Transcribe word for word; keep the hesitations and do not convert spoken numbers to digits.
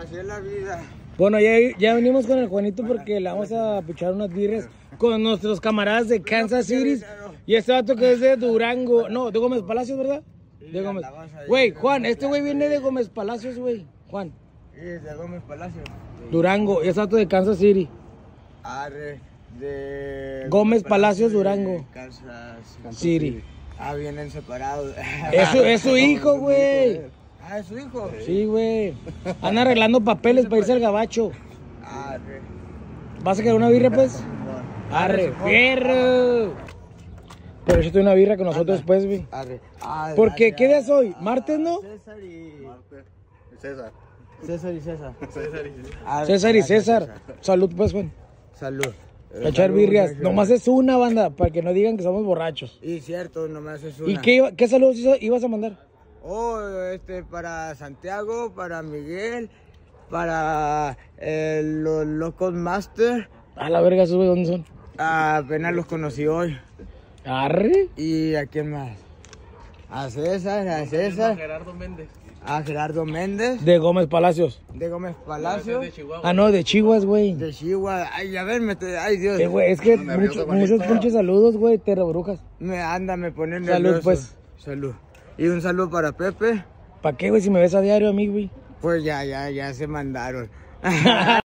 Así es la vida. Bueno, ya, ya venimos con el Juanito porque le vamos a pichar unas birras con nuestros camaradas de Kansas City. Y este vato que es de Durango, no, de Gómez Palacios, ¿verdad? De Gómez. Güey, Juan, este güey viene de Gómez Palacios, güey. Juan. Sí, de Gómez Palacios. Durango, y este vato de Kansas City. Arre, de... Gómez Palacios, Durango. Kansas City. Ah, vienen separados. Es su, es su hijo, güey. Ah, ¿es su hijo? Sí, güey. Anda arreglando papeles para irse al gabacho. Arre. ¿Vas a querer una birra, pues? Arre, fierro. Pero yo estoy una birra con nosotros después, güey. Arre. Ah, Porque, ¿qué día es hoy? ¿Martes, no? César y... César. César y César. César y César. Arre, César y gracias, Salud, Salud, pues, Juan. Salud. A echar Salud, birrias. gracias. Nomás es una, banda, para que no digan que somos borrachos. Y cierto, nomás es una. ¿Y qué, iba- qué saludos iba- ibas a mandar? Oh, este, para Santiago, para Miguel, para eh, los Locos Master. A la verga, ¿esos güey dónde son? Ah, apenas los conocí hoy. Arre. ¿Y a quién más? A César, a César, Gerardo Méndez. a Gerardo Méndez, De Gómez Palacios. de Gómez Palacio, De Chihuahua. Ah, no, de Chihuahua, güey. de Chihuahua. Ay, a ver, me te... ay Dios, Eh, güey, es que nervioso, mucho- Juanito. muchos pinches saludos, güey, te rebrujas. me anda, me pone Salud, nervioso. pues. Salud. Y un saludo para Pepe. ¿Para qué, güey, si me ves a diario a mí, güey? Pues ya, ya, ya se mandaron.